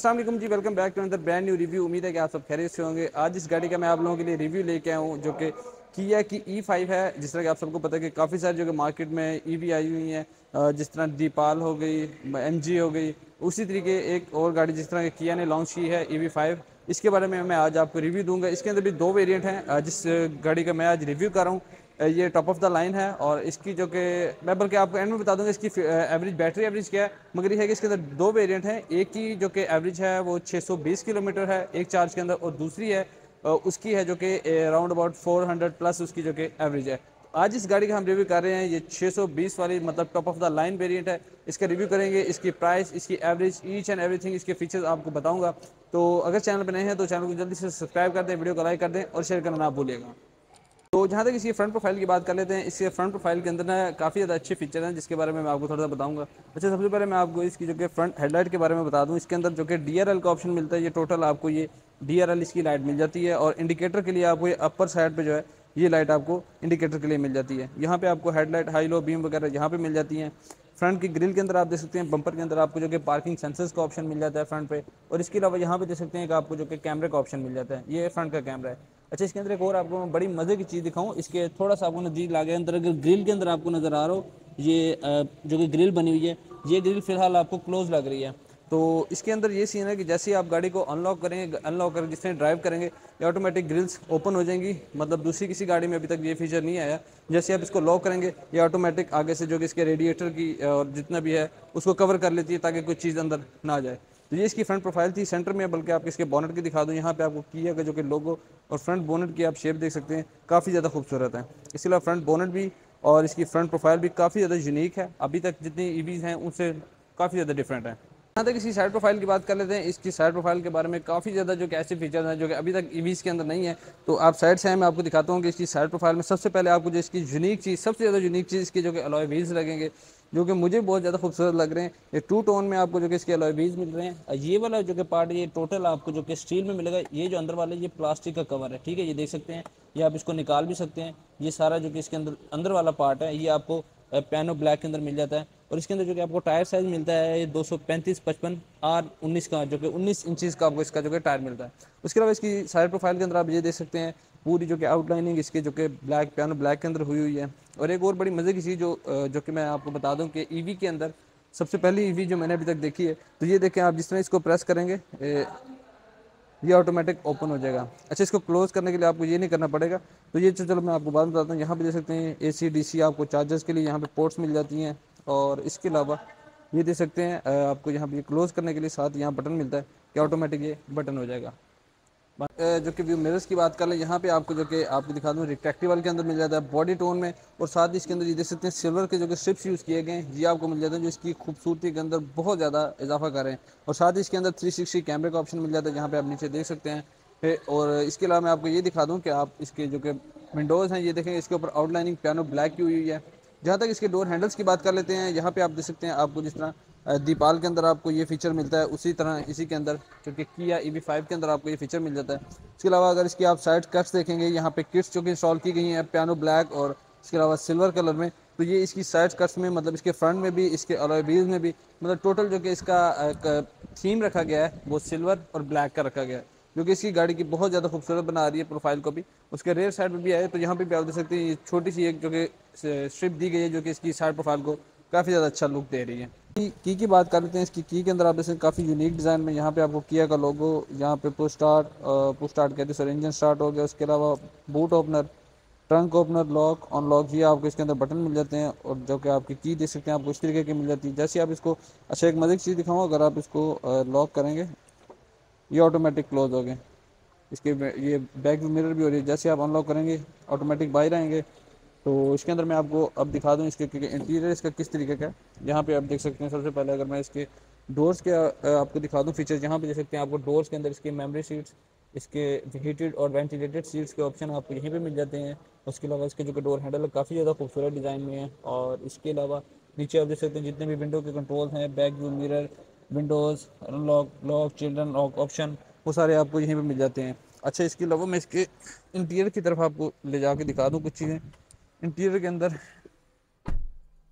अस्सलाम वालेकुम जी, welcome back to another brand new review. उम्मीद है कि आप सब खैरियत से होंगे। आज इस गाड़ी का मैं आप लोगों के लिए रिव्यू लेके आया हूँ जो कि किया की E5 है। जिस तरह कि आप सबको पता है कि काफ़ी सारी जो कि मार्केट में ईवी आई हुई हैं, जिस तरह दीपाल हो गई, MG हो गई, उसी तरीके एक और गाड़ी जिस तरह की किया ने लॉन्च की है EV5। इसके बारे में मैं आज आपको रिव्यू दूंगा। इसके अंदर भी दो वेरिएंट हैं। जिस गाड़ी का मैं आज रिव्यू कर रहा हूँ ये टॉप ऑफ द लाइन है, और इसकी जो कि मैं बल्कि आपको एंड में बता दूंगा इसकी एवरेज बैटरी एवरेज क्या है। मगर ये है कि इसके अंदर दो वेरिएंट हैं। एक की जो कि एवरेज है वो 620 किलोमीटर है एक चार्ज के अंदर, और दूसरी है उसकी है जो कि अराउंड अबाउट 400 प्लस उसकी जो कि एवरेज है। आज इस गाड़ी का हम रिव्यू कर रहे हैं। ये 620 वाली मतलब top of the line variant है। इसका रिव्यू करेंगे, इसकी प्राइस, इसकी एवरेज, ईच एंड एवरीथिंग, इसके फीचर्स आपको बताऊंगा। तो अगर चैनल पर नए हैं तो चैनल को जल्दी से सब्सक्राइब कर दें, वीडियो को लाइक कर दें और शेयर करना ना भूलिएगा। तो जहाँ तक इसकी फ्रंट प्रोफाइल की बात कर लेते हैं, इसके फ्रंट प्रोफाइल के अंदर ना काफ़ी ज़्यादा अच्छे फीचर हैं जिसके बारे में मैं आपको थोड़ा सा बताऊंगा। अच्छा, सबसे पहले मैं आपको इसकी जो कि फ्रंट हेडलाइट के बारे में बता दूं। इसके अंदर जो कि DRL का ऑप्शन मिलता है। ये टोटल आपको ये DRL इसकी लाइट मिल जाती है, और इंडिकेटर के लिए आपको ये अपर साइड पे जो है ये लाइट आपको इंडिकेटर के लिए मिल जाती है। यहाँ पे आपको हेडलाइट, हाई लो बीम वगैरह यहाँ पे मिल जाती हैं। फ्रंट की ग्रिल के अंदर आप देख सकते हैं, बम्पर के अंदर आपको जो कि पार्किंग सेंसर्स का ऑप्शन मिल जाता है फ्रंट पे। और इसके अलावा यहाँ पे देख सकते हैं कि आपको जो कि कैमरे का ऑप्शन मिल जाता है। ये फ्रंट का कैमरा है। अच्छा, इसके अंदर एक और आपको मैं बड़ी मज़े की चीज़ दिखाऊं। इसके थोड़ा सा आपको नज़दीक ला गया अंदर, अगर ग्रिल के अंदर आपको नज़र आ रहा हो ये जो कि ग्रिल बनी हुई है, ये ग्रिल फिलहाल आपको क्लोज लग रही है। तो इसके अंदर ये सीन है कि जैसे ही आप गाड़ी को अनलॉक करेंगे, अनलॉक करके जिस तरह ड्राइव करेंगे, ये ऑटोमेटिक ग्रिल्स ओपन हो जाएंगी। मतलब दूसरी किसी गाड़ी में अभी तक ये फीचर नहीं आया। जैसे आप इसको लॉक करेंगे, ये ऑटोमेटिक आगे से जो कि इसके रेडिएटर की और जितना भी है उसको कवर कर लेती है ताकि कोई चीज़ अंदर ना जाए। तो ये इसकी फ्रंट प्रोफाइल थी सेंटर में। बल्कि आप इसके बोनट की दिखा दूँ, यहाँ पे आपको किया का जो कि लोगो और फ्रंट बोनट की आप शेप देख सकते हैं, काफ़ी ज़्यादा खूबसूरत है। इसके अलावा फ्रंट बोनट भी और इसकी फ्रंट प्रोफाइल भी काफ़ी ज़्यादा यूनिक है। अभी तक जितनी ईवीज़ हैं उनसे काफ़ी ज़्यादा डिफरेंट है। यहाँ तक इसकी साइड प्रोफाइल की बात कर लेते हैं। इसकी साइड प्रोफाइल के बारे में काफ़ी ज़्यादा जो कि ऐसे फीचर्स हैं जो कि अभी तक ईवीज़ के अंदर नहीं है। तो आप साइड से हैं, मैं आपको दिखाता हूँ कि इसकी साइड प्रोफाइल में सबसे पहले आपको जो इसकी यूनिक चीज़, सबसे ज़्यादा यूनिक चीज़ इसकी जो कि अलॉय व्हील्स लगेंगे, जो कि मुझे बहुत ज़्यादा खूबसूरत लग रहे हैं। ये टू टोन में आपको जो कि इसके अलॉय व्हील्स मिल रहे हैं। ये वाला जो कि पार्ट ये टोटल आपको जो कि स्टील में मिलेगा। ये जो अंदर वाला ये प्लास्टिक का कवर है, ठीक है, ये देख सकते हैं। ये आप इसको निकाल भी सकते हैं। ये सारा जो कि इसके अंदर अंदर वाला पार्ट है ये आपको पियानो ब्लैक के अंदर मिल जाता है। और इसके अंदर जो कि आपको टायर साइज़ मिलता है ये 235/55R19 का, जो कि 19 इंचज़ का आपको इसका जो कि टायर मिलता है। उसके अलावा इसकी साइड प्रोफाइल के अंदर आप ये देख सकते हैं पूरी जो कि आउटलाइनिंग इसके जो कि ब्लैक पियानो ब्लैक के अंदर हुई हुई है। और एक और बड़ी मज़े की चीज़ जो कि मैं आपको बता दूं कि ईवी के अंदर सबसे पहली ईवी जो मैंने अभी तक देखी है, तो ये देखें आप, जिस तरह इसको प्रेस करेंगे ये ऑटोमेटिक ओपन हो जाएगा। अच्छा, इसको क्लोज करने के लिए आपको ये नहीं करना पड़ेगा। तो ये चलो मैं आपको बात बताता हूँ। यहाँ पे देख सकते हैं AC DC आपको चार्जर्स के लिए यहाँ पे पोर्ट्स मिल जाती हैं। और इसके अलावा ये देख सकते हैं आपको यहाँ पे क्लोज करने के लिए साथ यहाँ बटन मिलता है कि ऑटोमेटिक ये बटन हो जाएगा। जो कि व्यू मिरर्स की बात कर लें, यहाँ पे आपको जो कि आपको दिखा दूँ रेक्टेक्टिवल के अंदर मिल जाता है बॉडी टोन में। और साथ ही इसके अंदर ये देख सकते हैं सिल्वर के जो कि स्ट्रिप्स यूज़ किए गए हैं ये आपको मिल जाते हैं, जो इसकी खूबसूरती के अंदर बहुत ज़्यादा इजाफा कर रहे हैं। और साथ ही इसके अंदर 360 कैमरे का ऑप्शन मिल जाता है, जहाँ पे आप नीचे देख सकते हैं। और इसके अलावा मैं आपको ये दिखा दूँ कि आप इसके जो कि विंडोज़ हैं ये देखें, इसके ऊपर आउटलाइनिंग पियानो ब्लैक की हुई है। जहाँ तक इसके डोर हैंडल्स की बात कर लेते हैं, यहाँ पे आप देख सकते हैं आपको जिस तरह दीपाल के अंदर आपको ये फीचर मिलता है, उसी तरह इसी के अंदर जो कि किया EV5 के अंदर आपको ये फीचर मिल जाता है। इसके अलावा अगर इसकी आप साइड कट्स देखेंगे, यहाँ पे किट्स जो कि इंस्टॉल की गई हैं पियानो ब्लैक और इसके अलावा सिल्वर कलर में, तो ये इसकी साइड कट्स में मतलब इसके फ्रंट में भी, इसके अलॉय व्हील्स में भी, मतलब टोटल जो कि इसका थीम रखा गया है वो सिल्वर और ब्लैक का रखा गया है, जो कि इसकी गाड़ी की बहुत ज़्यादा खूबसूरत बना रही है प्रोफाइल को भी। उसके रेयर साइड में भी आए तो यहाँ पे भी आप देख सकते हैं ये छोटी सी एक जो कि स्ट्रिप दी गई है, जो कि इसकी साइड प्रोफाइल को काफ़ी ज़्यादा अच्छा लुक दे रही है। की बात कर लेते हैं। इसकी की के अंदर आप जैसे काफ़ी यूनिक डिज़ाइन में यहाँ पे आपको किया का लोगो, यहाँ पे पुश स्टार्ट कहते हैं सर, इंजन स्टार्ट हो गया। उसके अलावा boot opener, trunk opener, lock unlock, ये आपको इसके अंदर बटन मिल जाते हैं। और जो कि आपकी की देख सकते हैं आपको इस तरीके की मिल जाती है। जैसे आप इसको, अच्छा एक मज़े की चीज़ दिखाऊँ, अगर आप इसको लॉक करेंगे ये ऑटोमेटिक क्लोज हो गए। इसके ये बैक मिरर भी हो रही है। जैसे आप अनलॉक करेंगे ऑटोमेटिक बाहर आएंगे। तो इसके अंदर मैं आपको अब दिखा दूं इसके इंटीरियर इसका किस तरीके का है। यहाँ पे आप देख सकते हैं, सबसे पहले अगर मैं इसके डोर्स के आपको दिखा दूं फीचर्स, यहाँ पे देख सकते हैं आपको डोर्स के अंदर इसके मेमोरी सीट्स, इसके हीटेड और वेंटिलेटेड सीट्स के ऑप्शन आपको यहीं पे मिल जाते हैं। उसके अलावा इसके जो कि डोर हैंडल काफ़ी ज़्यादा खूबसूरत डिज़ाइन में है। और इसके अलावा नीचे आप देख सकते हैं जितने भी विंडो के कंट्रोल हैं, back view mirror, windows lock, children lock option, वो सारे आपको यहीं पे मिल जाते हैं। अच्छा, इसके अलावा मैं इसके इंटीरियर की तरफ आपको ले जाके दिखा दूँ कुछ चीज़ें। इंटीरियर के अंदर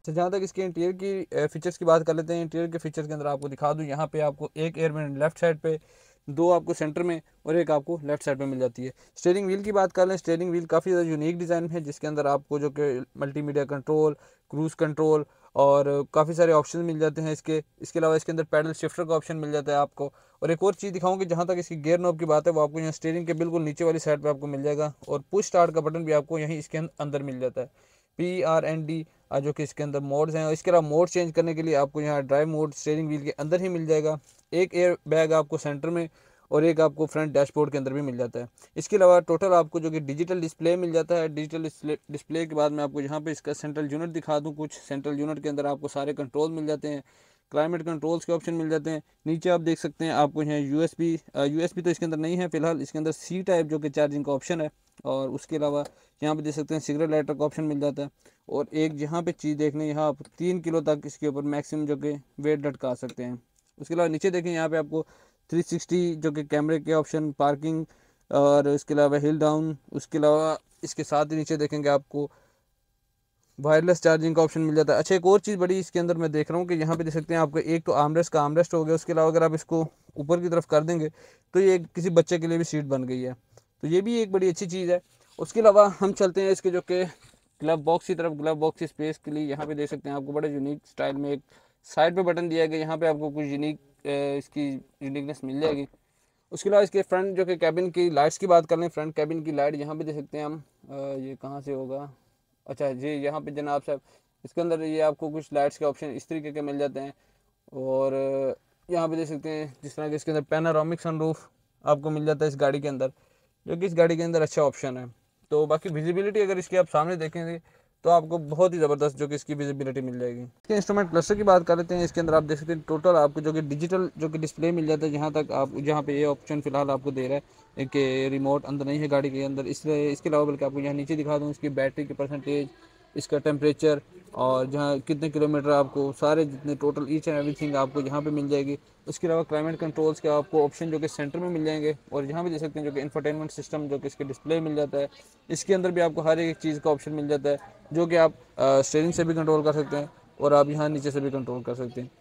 तो जहाँ तक इसके इंटीरियर की फीचर्स की बात कर लेते हैं, इंटीरियर के फीचर्स के अंदर आपको दिखा दूँ, यहाँ पे आपको एक एयर वेंट लेफ्ट साइड पे, दो आपको सेंटर में और एक आपको लेफ्ट साइड पे मिल जाती है। स्टीयरिंग व्हील की बात कर लें, स्टीयरिंग व्हील काफ़ी ज़्यादा यूनिक डिज़ाइन है, जिसके अंदर आपको जो कि मल्टीमीडिया कंट्रोल, क्रूज़ कंट्रोल और काफ़ी सारे ऑप्शन मिल जाते हैं इसके अलावा इसके अंदर पैडल शिफ्टर का ऑप्शन मिल जाता है आपको। और एक और चीज़ दिखाऊंगी, जहाँ तक इसकी गियर नॉब की बात है वो आपको यहाँ स्टीयरिंग के बिल्कुल नीचे वाली साइड पे आपको मिल जाएगा, और पुश स्टार्ट का बटन भी आपको यहीं इसके अंदर मिल जाता है, PRND, जो कि इसके अंदर मोड्स हैं। और इसके अलावा मोड चेंज करने के लिए आपको यहाँ ड्राइव मोड स्टीयरिंग व्हील के अंदर ही मिल जाएगा। एक एयर बैग आपको सेंटर में और एक आपको फ्रंट डैशबोर्ड के अंदर भी मिल जाता है। इसके अलावा टोटल आपको जो कि डिजिटल डिस्प्ले मिल जाता है। डिजिटल डिस्प्ले के बाद मैं आपको यहाँ पे इसका सेंट्रल यूनिट दिखा दूँ कुछ। सेंट्रल यूनिट के अंदर आपको सारे कंट्रोल मिल जाते हैं, क्लाइमेट कंट्रोल्स के ऑप्शन मिल जाते हैं। नीचे आप देख सकते हैं आपको यहाँ यूएसबी तो इसके अंदर नहीं है फिलहाल, इसके अंदर सी टाइप जो कि चार्जिंग का ऑप्शन है। और उसके अलावा यहाँ पे देख सकते हैं सिगरेट लाइटर का ऑप्शन मिल जाता है। और एक यहाँ पे चीज़ देखने, यहाँ आप 3 किलो तक इसके ऊपर मैक्सिमम जो कि वेट लटका सकते हैं। उसके अलावा नीचे देखें, यहाँ पे आपको 360 जो कि कैमरे के ऑप्शन, पार्किंग और उसके अलावा हिल डाउन, उसके अलावा इसके साथ ही नीचे देखेंगे आपको वायरलेस चार्जिंग का ऑप्शन मिल जाता है। अच्छा, एक और चीज़ बड़ी इसके अंदर मैं देख रहा हूँ कि यहाँ पे देख सकते हैं आपको एक तो आर्मरेस्ट हो गया, उसके अलावा अगर आप इसको ऊपर की तरफ कर देंगे तो ये किसी बच्चे के लिए भी सीट बन गई है, तो ये भी एक बड़ी अच्छी चीज़ है। उसके अलावा हम चलते हैं इसके जो कि ग्लव बॉक्स की तरफ। ग्लव बॉक्स की स्पेस के लिए यहाँ पे देख सकते हैं आपको बड़े यूनिक स्टाइल में एक साइड पे बटन दिया गया, यहाँ पे आपको कुछ यूनिक इसकी यूनिकनेस मिल जाएगी। उसके अलावा इसके फ्रंट जो कि कैबिन की लाइट्स की बात कर लें, फ्रंट कैबिन की लाइट यहाँ पे देख सकते हैं हम, ये कहाँ से होगा, अच्छा जी यहाँ पे जनाब साहब, इसके अंदर ये आपको कुछ लाइट्स के ऑप्शन इस तरीके के मिल जाते हैं। और यहाँ पे देख सकते हैं जिस तरह के इसके अंदर पैनारोमिक सनरूफ आपको मिल जाता है इस गाड़ी के अंदर, जो कि इस गाड़ी के अंदर अच्छा ऑप्शन है। तो बाकी विजिबिलिटी अगर इसकी आप सामने देखेंगे तो आपको बहुत ही ज़बरदस्त जो कि इसकी विजिबिलिटी मिल जाएगी। इसके इंस्ट्रूमेंट क्लस्टर की बात कर लेते हैं, इसके अंदर आप देख सकते हैं टोटल आपको जो कि डिजिटल जो कि डिस्प्ले मिल जाता है। जहाँ तक आप जहाँ पे ये ऑप्शन फिलहाल आपको दे रहा है कि रिमोट अंदर नहीं है गाड़ी के अंदर, इसलिए इसके अलावा बल्कि आपको यहाँ नीचे दिखा दूँ इसकी बैटरी की परसेंटेज, इसका टेम्परेचर और जहाँ कितने किलोमीटर आपको सारे जितने टोटल ईच एंड एवरीथिंग आपको यहाँ पे मिल जाएगी। उसके अलावा क्लाइमेट कंट्रोल्स के आपको ऑप्शन जो कि सेंटर में मिल जाएंगे, और यहाँ भी देख सकते हैं जो कि इंफोटेनमेंट सिस्टम जो कि इसके डिस्प्ले मिल जाता है। इसके अंदर भी आपको हर एक चीज़ का ऑप्शन मिल जाता है, जो कि आप स्टीयरिंग से भी कंट्रोल कर सकते हैं और आप यहाँ नीचे से भी कंट्रोल कर सकते हैं।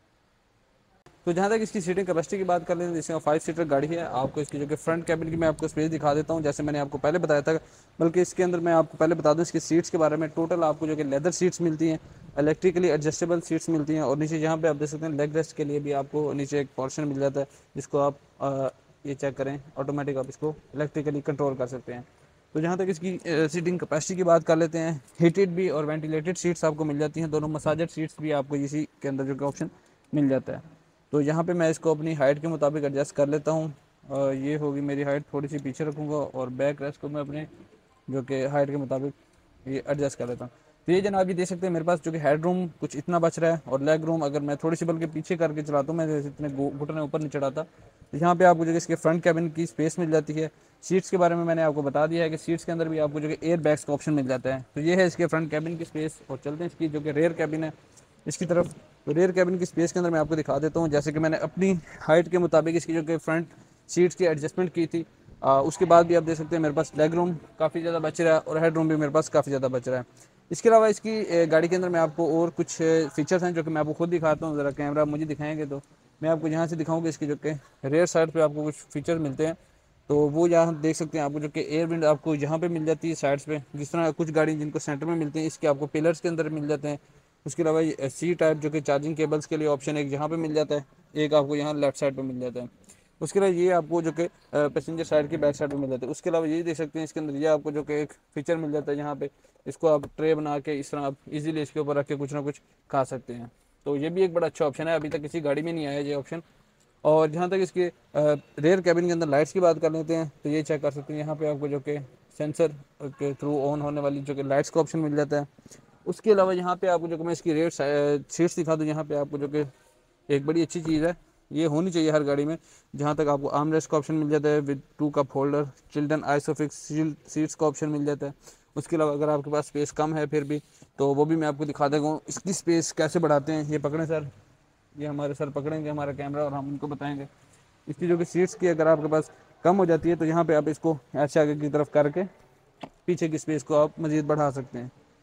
तो जहाँ तक इसकी सीटिंग कैपेसिटी की बात कर लें तो इसमें 5 सीटर गाड़ी है। आपको इसकी जो कि फ्रंट कैबिन की मैं आपको स्पेस दिखा देता हूँ, जैसे मैंने आपको पहले बताया था। बल्कि इसके अंदर मैं आपको पहले बता दूँ इसकी सीट्स के बारे में। टोटल आपको जो कि लेदर सीट्स मिलती हैं, इलेक्ट्रिकली एडजस्टेबल सीट्स मिलती हैं, और नीचे यहाँ पे आप देख सकते हैं लेग रेस्ट के लिए भी आपको नीचे एक पोर्शन मिल जाता है, जिसको आप ये चेक करें ऑटोमेटिक आप इसको इलेक्ट्रिकली कंट्रोल कर सकते हैं। तो जहाँ तक इसकी सीटिंग कैपेसिटी की बात कर लेते हैं, हीटेड भी और वेंटिलेटेड सीट्स आपको मिल जाती हैं, दोनों मसाजर सीट्स भी आपको इसी के अंदर जो कि ऑप्शन मिल जाता है। तो यहाँ पे मैं इसको अपनी हाइट के मुताबिक एडजस्ट कर लेता हूँ। ये होगी मेरी हाइट, थोड़ी सी पीछे रखूँगा और बैक रेस्ट को मैं अपने जो कि हाइट के मुताबिक ये एडजस्ट कर लेता हूँ। तो ये जनाब ये देख सकते हैं मेरे पास जो कि हेड रूम कुछ इतना बच रहा है, और लेग रूम अगर मैं थोड़ी सी बल्कि पीछे करके चलाता हूँ, मैं जैसे इतने घुटने ऊपर नहीं चढ़ाता, तो यहाँ पे आपको जो कि इसके फ्रंट कैबिन की स्पेस मिल जाती है। सीट्स के बारे में मैंने आपको बता दिया है कि सीट्स के अंदर भी आपको जो कि एयर बैग्स का ऑप्शन मिल जाता है। तो ये है इसके फ्रंट कैबिन की स्पेस। और चलते हैं इसकी जो कि रेयर कैबिन है इसकी तरफ। तो रेयर कैबिन की स्पेस के अंदर मैं आपको दिखा देता हूँ, जैसे कि मैंने अपनी हाइट के मुताबिक इसकी जो कि फ्रंट सीट्स की एडजस्टमेंट की थी। उसके बाद भी आप देख सकते हैं मेरे पास लेग रूम काफ़ी ज़्यादा बच रहा है, और हेड रूम भी मेरे पास काफ़ी ज़्यादा बच रहा है। इसके अलावा इसकी गाड़ी के अंदर मैं आपको और कुछ फीचर्स हैं जो कि मैं आपको खुद दिखाता हूँ। ज़रा कैमरा मुझे दिखाएंगे तो मैं आपको यहाँ से दिखाऊँगा इसकी जो कि रेयर साइड पे आपको कुछ फीचर मिलते हैं। तो वो यहाँ देख सकते हैं आपको जो कि एयर विंड आपको यहाँ पे मिल जाती है साइड्स पे, जिस तरह कुछ गाड़ी जिनको सेंटर में मिलते हैं इसके आपको पिलर्स के अंदर मिल जाते हैं। उसके अलावा सी टाइप जो कि चार्जिंग केबल्स के लिए ऑप्शन एक यहाँ पे मिल जाता है, एक आपको यहाँ लेफ्ट साइड पे मिल जाता है। उसके अलावा ये आपको जो कि पैसेंजर साइड की बैक साइड पे मिल जाता है। उसके अलावा ये देख सकते हैं इसके अंदर ये आपको जो कि एक फीचर मिल जाता है यहाँ पे, इसको आप ट्रे बना के इस तरह आप इजीली इसके ऊपर रख के कुछ ना कुछ खा सकते हैं। तो ये भी एक बड़ा अच्छा ऑप्शन है, अभी तक किसी गाड़ी में नहीं आया ये ऑप्शन। और जहाँ तक इसके रेयर कैबिन के अंदर लाइट्स की बात कर लेते हैं, तो ये चेक कर सकते हैं यहाँ पे आपको जो कि सेंसर के थ्रू ऑन होने वाली जो कि लाइट्स का ऑप्शन मिल जाता है। उसके अलावा यहाँ पे आपको जो कि मैं इसकी रेयर सीट्स दिखा दूँ, यहाँ पे आपको जो कि एक बड़ी अच्छी चीज़ है, ये होनी चाहिए हर गाड़ी में, जहाँ तक आपको आर्म रेस्ट का ऑप्शन मिल जाता है with 2 cup holder, children isofix seats का ऑप्शन मिल जाता है। उसके अलावा अगर आपके पास स्पेस कम है फिर भी, तो वो भी मैं आपको दिखा देगा इसकी स्पेस कैसे बढ़ाते हैं। ये पकड़ें सर, ये हमारे सर पकड़ेंगे हमारा कैमरा और हम उनको बताएंगे इसकी जो कि सीट्स की अगर आपके पास कम हो जाती है तो यहाँ पे आप इसको ऐसे आगे की तरफ करके पीछे की स्पेस को आप मज़ीद बढ़ा सकते हैं।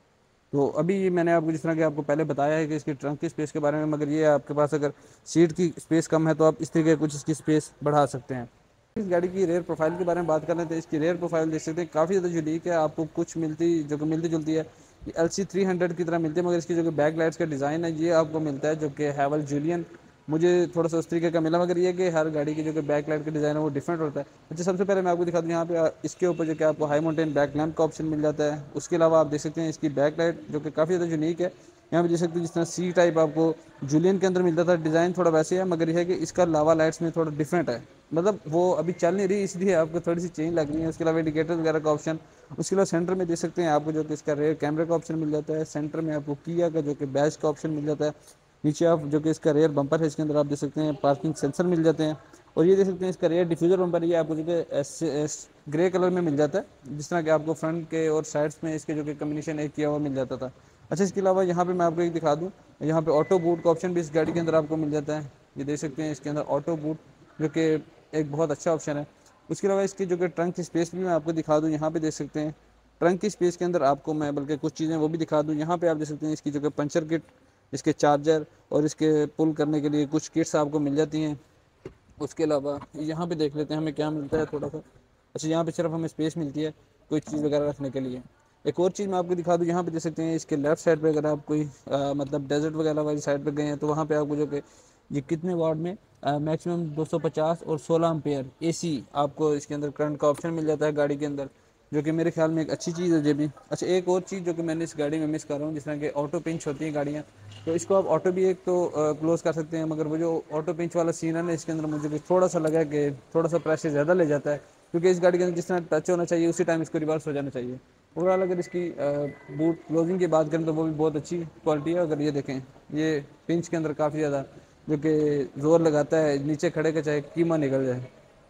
तो अभी मैंने आपको जिस तरह कि आपको पहले बताया है कि इसकी ट्रंक की स्पेस के बारे में, मगर ये आपके पास अगर सीट की स्पेस कम है तो आप इस तरीके कुछ इसकी स्पेस बढ़ा सकते हैं। इस गाड़ी की रेयर प्रोफाइल के बारे में बात कर रहे थे। इसकी रेयर प्रोफाइल देख सकते हैं काफ़ी ज़्यादा यूनिक है, आपको कुछ मिलती जो कि मिलती जुलती है ये LC300 की तरह मिलती है, मगर इसकी जो कि बैक लाइट्स का डिज़ाइन है ये आपको मिलता है जो कि हैवल जूलियन, मुझे थोड़ा सा उस तरीके का मिला, मगर ये कि हर गाड़ी की जो कि बैक लाइट का डिज़ाइन है वो डिफरेंट होता है। अच्छा, सबसे पहले मैं आपको दिखा दूँ यहाँ पे इसके ऊपर जो कि आपको हाई माउंटेन बैक लैम्प का ऑप्शन मिल जाता है। उसके अलावा आप देख सकते हैं इसकी बैक लाइट जो कि काफ़ी ज़्यादा यूनिक है। यहाँ पे देख सकते हैं जिस तरह सी टाइप आपको जूलियन के अंदर मिलता था, डिज़ाइन थोड़ा वैसे है, मगर यह है कि इसका लावा लाइट्स में थोड़ा डिफरेंट है, मतलब वो अभी चल नहीं रही इसलिए आपको थोड़ी सी चेंज लग रही है। उसके अलावा इंडिकेटर वगैरह का ऑप्शन, उसके अलावा सेंटर में देख सकते हैं आपको जो कि इसका रेयर कैमरे का ऑप्शन मिल जाता है। सेंटर में आपको किया का जो कि बैच का ऑप्शन मिल जाता है। नीचे आप जो कि इसका रेयर बम्पर है इसके अंदर आप देख सकते हैं पार्किंग सेंसर मिल जाते हैं। और ये देख सकते हैं इसका रेयर डिफ्यूजर बम्पर, ये आपको जो कि ग्रे कलर में मिल जाता है, जिस तरह कि आपको फ्रंट के और साइड्स में इसके जो कि कम्बिनेशन एक किया हुआ मिल जाता था। अच्छा, इसके अलावा यहाँ पे मैं आपको एक दिखा दूँ, यहाँ पे ऑटो बूट का ऑप्शन भी इस गाड़ी के अंदर आपको मिल जाता है। ये देख सकते हैं इसके अंदर ऑटो बूट जो कि एक बहुत अच्छा ऑप्शन है। उसके अलावा इसकी जो कि ट्रंक की स्पेस भी मैं आपको दिखा दूँ, यहाँ पे देख सकते हैं ट्रंक की स्पेस के अंदर आपको मैं बल्कि कुछ चीज़ें वो भी दिखा दूँ। यहाँ पे आप देख सकते हैं इसकी जो कि पंचर किट, इसके चार्जर और इसके पुल करने के लिए कुछ किट्स आपको मिल जाती हैं। उसके अलावा यहाँ पे देख लेते हैं हमें क्या मिलता है थोड़ा सा। अच्छा, यहाँ पे सिर्फ हमें स्पेस मिलती है कोई चीज़ वगैरह रखने के लिए। एक और चीज़ मैं आपको दिखा दूँ, यहाँ पे देख सकते हैं इसके लेफ्ट साइड पे अगर आप कोई मतलब डेजर्ट वगैरह वाली साइड पे गए हैं तो वहाँ पे आपको जो कि ये कितने वाट में मैक्सिमम 250 और 16 एम्पेयर AC आपको इसके अंदर करंट का ऑप्शन मिल जाता है गाड़ी के अंदर, जो कि मेरे ख्याल में एक अच्छी चीज़ है ये भी। अच्छा, एक और चीज़ जो कि मैंने इस गाड़ी में मिस कर रहा हूँ, जिस तरह के ऑटो पिंच होती हैं गाड़ियाँ, तो इसको आप ऑटो भी एक तो क्लोज़ कर सकते हैं, मगर वो जो ऑटो पिंच वाला सीन है ना इसके अंदर मुझे थोड़ा सा लगा कि थोड़ा सा प्रेशर ज़्यादा ले जाता है, क्योंकि इस गाड़ी के अंदर जिस तरह टच होना चाहिए उसी टाइम इसको रिवर्स हो जाना चाहिए। ओवरऑल अगर इसकी बूट क्लोजिंग की बात करें तो वो भी बहुत अच्छी क्वालिटी है। अगर ये देखें ये पिंच के अंदर काफ़ी ज़्यादा जो कि ज़ोर लगाता है, नीचे खड़े का चाहे कीमा निकल जाए।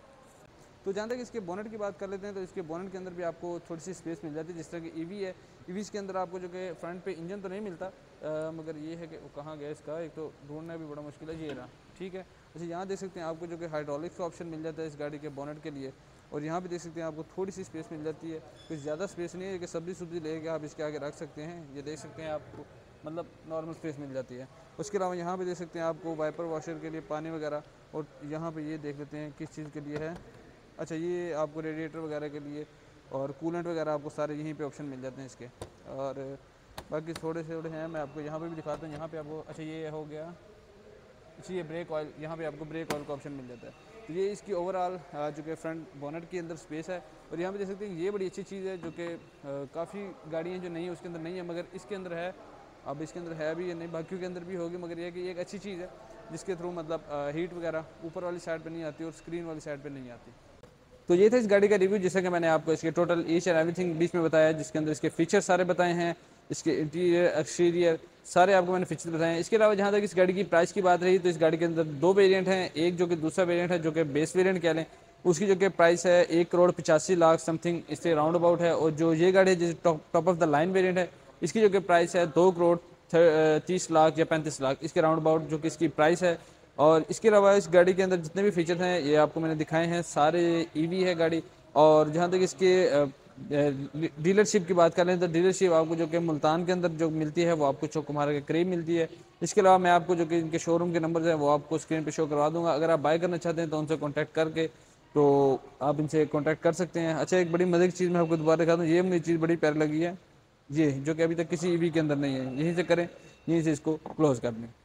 तो जहाँ तक इसके बोनेट की बात कर लेते हैं तो इसके बोनेट के अंदर भी आपको थोड़ी सी स्पेस मिल जाती है। जिस तरह की ईवी है, ईवीज़ के अंदर आपको जो कि फ्रंट पे इंजन तो नहीं मिलता, मगर ये है कि वो कहाँ गया इसका, एक तो ढूंढना भी बड़ा मुश्किल है, ये रहा, ठीक है। अच्छा, यहाँ देख सकते हैं आपको जो कि हाइड्रोलिक्स का ऑप्शन मिल जाता है इस गाड़ी के बोनेट के लिए। और यहाँ भी देख सकते हैं आपको थोड़ी सी स्पेस मिल जाती है, कुछ ज़्यादा स्पेस नहीं है कि सब्जी सुब्जी लेके आप इसके आगे रख सकते हैं। ये देख सकते हैं आपको मतलब नॉर्मल स्पेस मिल जाती है। उसके अलावा यहाँ पे देख सकते हैं आपको वाइपर वॉशर के लिए पानी वगैरह, और यहाँ पे ये देख लेते हैं किस चीज़ के लिए है। अच्छा, ये आपको रेडिएटर वगैरह के लिए और कूलेंट वगैरह आपको सारे यहीं पे ऑप्शन मिल जाते हैं इसके। और बाकी थोड़े थोड़े हैं, मैं आपको यहाँ पे भी दिखाता हूँ। यहाँ पे आपको अच्छा ये हो गया, अच्छा ये ब्रेक ऑयल, यहाँ पे आपको ब्रेक ऑयल का ऑप्शन मिल जाता है। तो ये इसकी ओवरऑल जो कि फ्रंट बोनेट के अंदर स्पेस है। और यहाँ पे देख सकते हैं ये बड़ी अच्छी चीज़ है जो कि काफ़ी गाड़ियाँ जो नहीं है उसके अंदर नहीं है, मगर इसके अंदर है। अब इसके अंदर है भी या नहीं, बाकियों के अंदर भी होगी, मगर यह कि ये एक अच्छी चीज़ है जिसके थ्रू मतलब हीट वगैरह ऊपर वाली साइड पर नहीं आती और स्क्रीन वाली साइड पर नहीं आती। तो ये था इस गाड़ी का रिव्यू, जैसे कि मैंने आपको इसके टोटल ईच एंड एवरीथिंग बीच में बताया, जिसके अंदर इसके फीचर सारे बताए हैं, इसके इंटीरियर एक्सटीरियर सारे आपको मैंने फीचर बताए हैं। इसके अलावा जहाँ तक इस गाड़ी की प्राइस की बात रही तो इस गाड़ी के अंदर दो वेरिएंट हैं, एक जो कि दूसरा वेरिएंट है जो कि बेस वेरिएंट कह लें, उसकी जो कि प्राइस है 1,85,00,000 समथिंग इससे राउंड अबाउट है। और जो ये गाड़ी है जिस top of the line variant है, इसकी जो कि प्राइस है 2,30,00,000 या 35,00,000 इसके राउंड अबाउट जो कि इसकी प्राइस है। और इसके अलावा इस गाड़ी के अंदर जितने भी फीचर्स हैं ये आपको मैंने दिखाए हैं, सारे ईवी है गाड़ी। और जहाँ तक इसके डीलरशिप की बात करें तो डीलरशिप आपको जो कि मुल्तान के अंदर जो मिलती है वो आपको चौक कुम्हारा के करीब मिलती है। इसके अलावा मैं आपको जो कि इनके शोरूम के नंबर हैं वो आपको स्क्रीन पे शो करवा दूंगा। अगर आप बाय करना चाहते हैं तो उनसे कॉन्टैक्ट करके तो आप इनसे कॉन्टैक्ट कर सकते हैं। अच्छा, एक बड़ी मजे की चीज़ मैं आपको दोबारा दिखा दूँ, ये मुझे चीज़ बड़ी प्यारी लगी है, ये जो कि अभी तक किसी ईवी के अंदर नहीं है, यहीं से करें, यहीं से इसको क्लोज कर दें।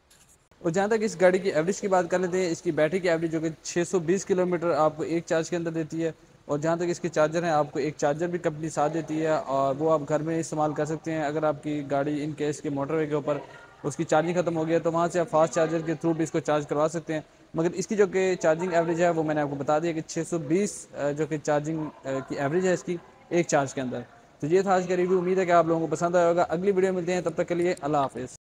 और जहाँ तक इस गाड़ी की एवरेज की बात कर लेते हैं, इसकी बैटरी की एवरेज जो कि 620 किलोमीटर आपको एक चार्ज के अंदर देती है। और जहाँ तक इसके चार्जर हैं, आपको एक चार्जर भी कंपनी साथ देती है और वो आप घर में इस्तेमाल कर सकते हैं। अगर आपकी गाड़ी इन केस के मोटरवे के ऊपर उसकी चार्जिंग खत्म हो गया तो वहाँ से आप फास्ट चार्जर के थ्रू भी इसको चार्ज करवा सकते हैं। मगर इसकी जो कि चार्जिंग एवरेज है वो मैंने आपको बता दिया कि 620 जो कि चार्जिंग की एवरेज है इसकी एक चार्ज के अंदर। तो ये था आज का रिव्यू, उम्मीद है कि आप लोगों को पसंद आया होगा। अगली वीडियो मिलते हैं, तब तक के लिए अल्लाह हाफिज़।